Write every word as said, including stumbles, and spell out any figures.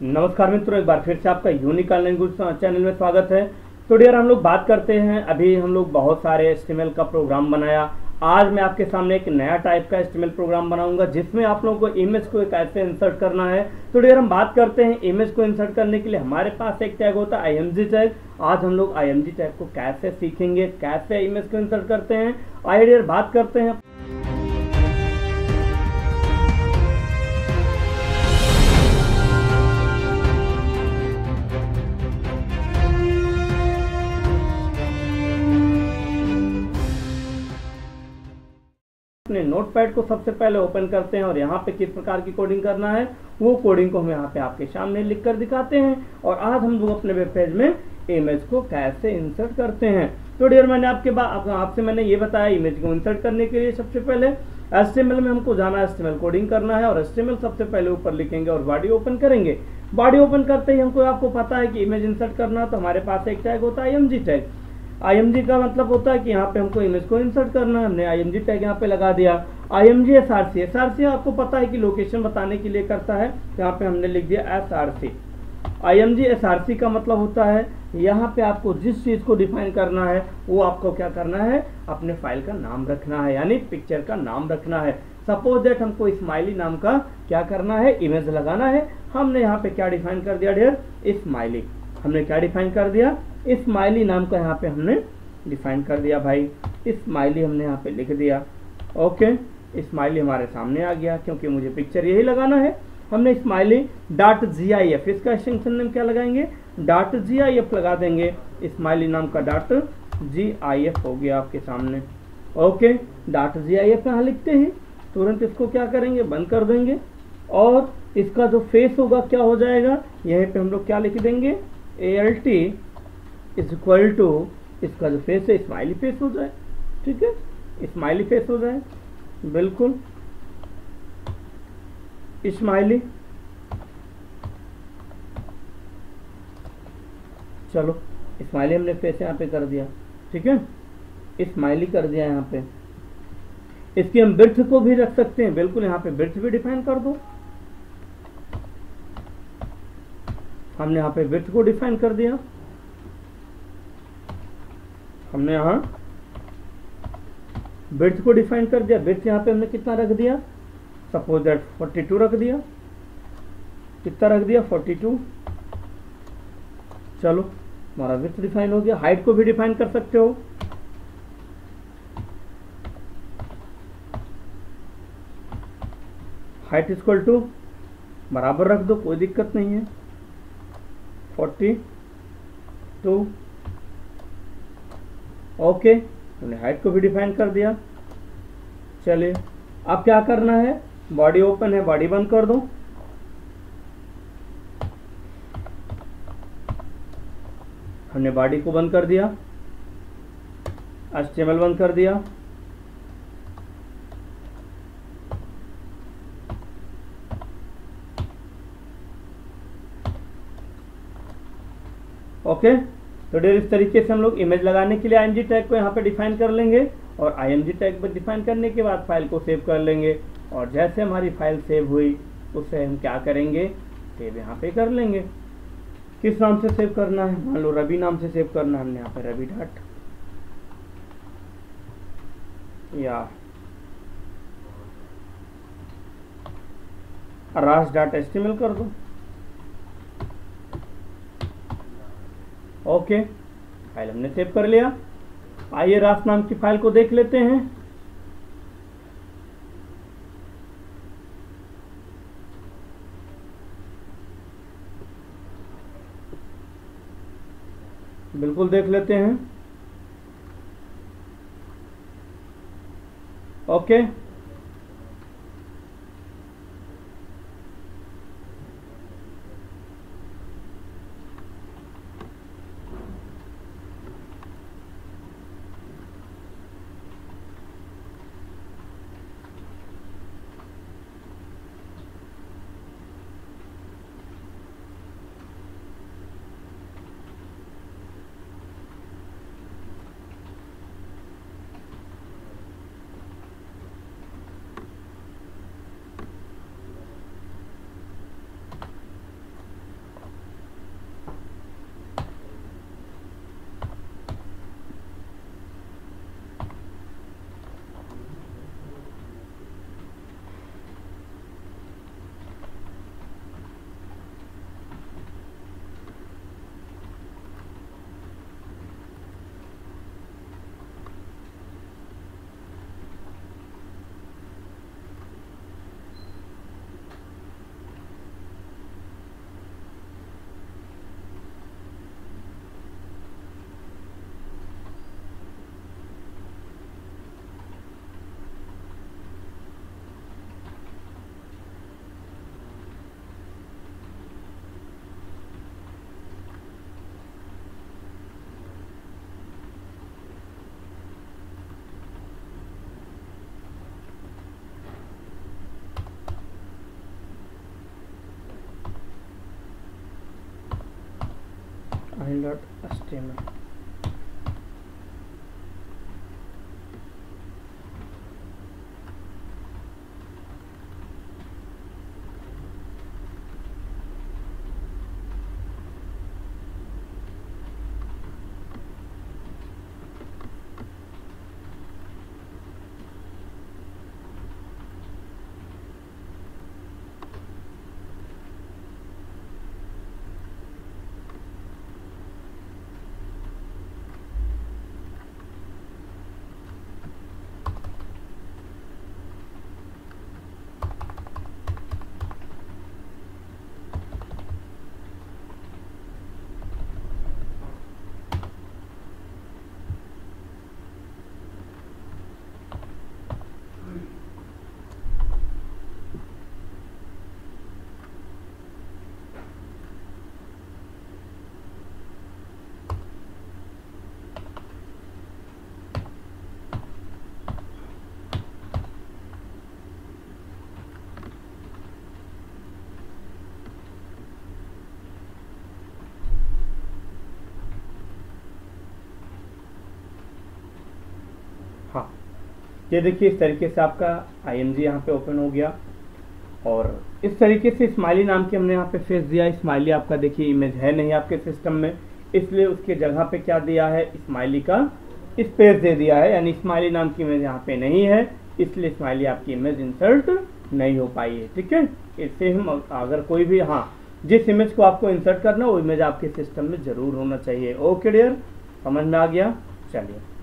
नमस्कार मित्रों, एक बार फिर से आपका यूनिक ऑनलाइन गुरु चैनल में स्वागत है। तो डियर हम लोग बात करते हैं, अभी हम लोग बहुत सारे एचटीएमएल का प्रोग्राम बनाया। आज मैं आपके सामने एक नया टाइप का एचटीएमएल प्रोग्राम बनाऊंगा जिसमें आप लोगों को इमेज को कैसे इंसर्ट करना है। तो डियर हम बात करते हैं इमेज को इंसर्ट करने के लिए हमारे पास एक टैग होता है आईएमजी टैग। आज हम लोग आईएमजी टैग को कैसे सीखेंगे, कैसे इमेज को इंसर्ट करते हैं। आइए डियर बात करते हैं। अपने नोटपैड को सबसे पहले ओपन करते हैं और यहाँ पे किस प्रकार की कोडिंग करना है वो कोडिंग को हम यहाँ पे आपके सामने लिख कर दिखाते हैं। और आज हम लोग अपने वेब पेज में इमेज को कैसे इंसर्ट करते हैं। तो डियर मैंने आपके बाद आपसे मैंने ये बताया, इमेज को इंसर्ट करने के लिए सबसे पहले एचटीएमएल में हमको जाना है, एचटीएमएल कोडिंग करना है और एचटीएमएल सबसे पहले ऊपर लिखेंगे और बॉडी ओपन करेंगे। बॉडी ओपन करते ही हमको आपको पता है कि इमेज इंसर्ट करना, तो हमारे पास एक टैग होता है आईएमजी टैग। आईएमजी का मतलब होता है कि यहाँ पे हमको इमेज को इंसर्ट करना है। हमने आईएमजी टैग यहाँ पे लगा दिया। आईएमजी एसआरसी, एसआरसी आपको पता है कि लोकेशन बताने के लिए करता है, यहाँ पे हमने लिख दिया एसआरसी। आईएमजी एसआरसी का मतलब होता है यहाँ पे आपको जिस चीज को डिफाइन करना है वो आपको क्या करना है, अपने फाइल का नाम रखना है, यानी पिक्चर का नाम रखना है। सपोज दैट हमको स्माइली नाम का क्या करना है, इमेज लगाना है। हमने यहाँ पे क्या डिफाइन कर दिया डियर, स्माइली। हमने क्या डिफाइन कर दिया, स्माइली नाम का यहाँ पे हमने डिफाइन कर दिया भाई। स्माइली हमने यहाँ पे लिख दिया। ओके, स्माइली हमारे सामने आ गया क्योंकि मुझे पिक्चर यही लगाना है। हमने smiley dot G I F, इसका एक्सटेंशन नेम क्या लगाएंगे, डॉट जी आई एफ लगा देंगे। स्माइली नाम का डॉट जी आई एफ हो गया आपके सामने। Okay, dot G I F यहाँ लिखते ही तुरंत इसको क्या करेंगे, बंद कर देंगे और इसका जो फेस होगा क्या हो जाएगा, यहीं पे हम लोग क्या लिख देंगे, A L T is equal to, इसका जो फेस है स्माइली फेस हो जाए। ठीक है, स्माइली फेस हो जाए, बिल्कुल स्माइली। चलो स्माइली हमने फेस यहाँ पे कर दिया। ठीक है, स्माइली कर दिया यहाँ पे। इसकी हम बिर्थ को भी रख सकते हैं, बिल्कुल यहाँ पे बिर्थ भी डिफाइन कर दो। हमने यहाँ पे बिर्थ को डिफाइन कर दिया। हमने यहाँ बिर्थ को डिफाइन कर दिया। बिर्थ यहाँ पे हमने कितना रख दिया, सपोज दैट फोर्टी टू रख दिया। कितना रख दिया, फोर्टी टू। चलो हमारा बिर्थ डिफाइन हो गया। हाइट को भी डिफाइन कर सकते हो। हाइट इक्वल टू बराबर रख दो, कोई दिक्कत नहीं है, फोर्टी टू। ओके, हमने हाइट को भी डिफाइन कर दिया। चलिए अब क्या करना है, बॉडी ओपन है, बॉडी बंद कर दो। हमने बॉडी को बंद कर दिया, एचटीएमएल बंद कर दिया। ओके, तो डियर इस तरीके से हम लोग इमेज लगाने के लिए आईएमजी टैग को यहाँ पे डिफाइन कर लेंगे और आईएमजी टैग पर डिफाइन करने के बाद फाइल को सेव कर लेंगे। और जैसे हमारी फाइल सेव हुई उससे हम क्या करेंगे, सेव यहाँ पे कर लेंगे। किस नाम से सेव करना है, मान लो रवि नाम से सेव करना है। हमने यहाँ पे रवि डॉट या राज डॉट एचटीएमएल कर दो। ओके, फाइल हमने सेव कर लिया। आइए रास नाम की फाइल को देख लेते हैं। बिल्कुल देख लेते हैं। Okay, file dot H T M L. हाँ, ये देखिए इस तरीके से आपका आई एम जी यहाँ पे ओपन हो गया और इस तरीके से स्माइली नाम की हमने यहाँ पे फेस दिया। स्माइली आपका देखिए इमेज है नहीं आपके सिस्टम में, इसलिए उसके जगह पे क्या दिया है, स्माइली का स्पेस दे दिया है, यानी स्माइली नाम की इमेज यहाँ पे नहीं है, इसलिए स्माइली आपकी इमेज इंसर्ट नहीं हो पाई है। ठीक है, इससे हम अगर कोई भी, हाँ, जिस इमेज को आपको इंसर्ट करना वो इमेज आपके सिस्टम में जरूर होना चाहिए। ओके डियर, समझ में आ गया? चलिए।